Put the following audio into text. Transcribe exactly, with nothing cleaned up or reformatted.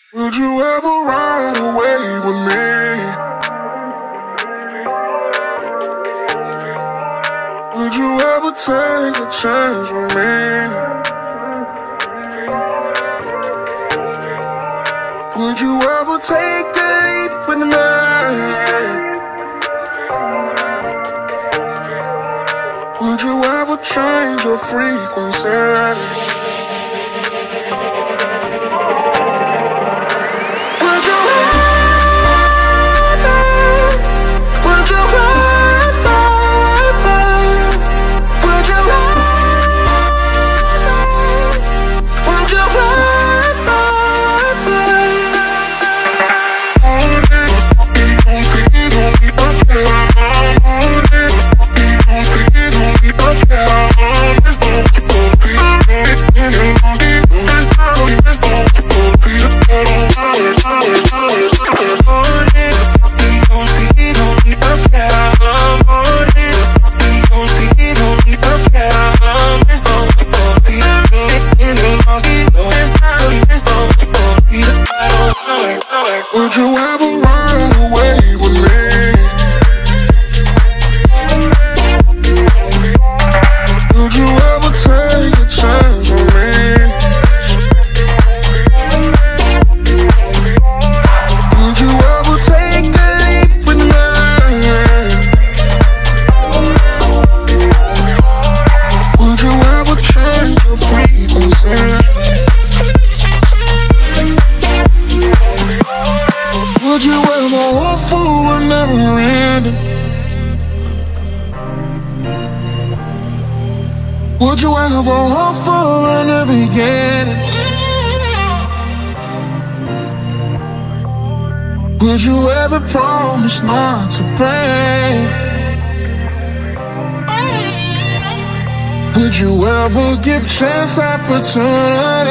Would you ever ride away with me? Would you ever take a chance with me? Would you ever take a leap with me? Would you ever change your frequency? Would you ever ride away with me? Would you ever take a chance on me? Would you ever take a leap with me? Would you ever change your frequency? Would you ever hope for a never ending? Would you ever hope for a new beginning? Would you ever promise not to break? Would you ever give chance opportunity?